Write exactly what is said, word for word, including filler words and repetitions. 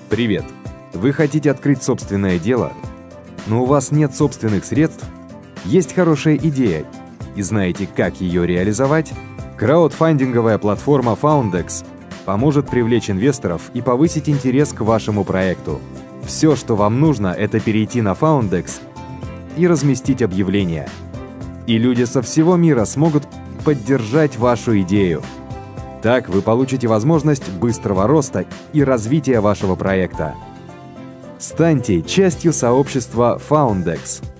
Привет! Вы хотите открыть собственное дело, но у вас нет собственных средств? Есть хорошая идея и знаете, как ее реализовать? Краудфандинговая платформа Foundex поможет привлечь инвесторов и повысить интерес к вашему проекту. Все, что вам нужно, это перейти на Foundex и разместить объявление. И люди со всего мира смогут поддержать вашу идею. Так вы получите возможность быстрого роста и развития вашего проекта. Станьте частью сообщества Foundex.